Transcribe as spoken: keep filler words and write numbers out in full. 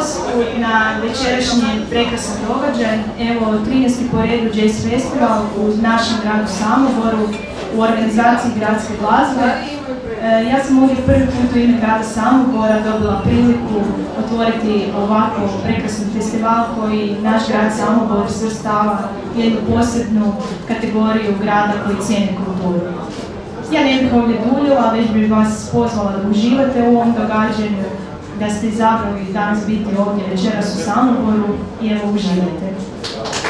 dobrodošlost na večerašnji prekrasan događaj. Evo, trinaesti po redu Jazz Festival u našem gradu Samoboru u organizaciji gradske glazbe. Ja sam ovdje prvi put u ime grada Samobora dobila priliku otvoriti ovako prekrasan festival koji naš grad Samobor svrstava jednu posebnu kategoriju grada koji cijene kulturu. Ja ne bih ovdje duljila, već bih vas pozvala da uživate u ovom događanju, da ste izabrali danas biti ovdje večeras u Samoboru i evo uživajte.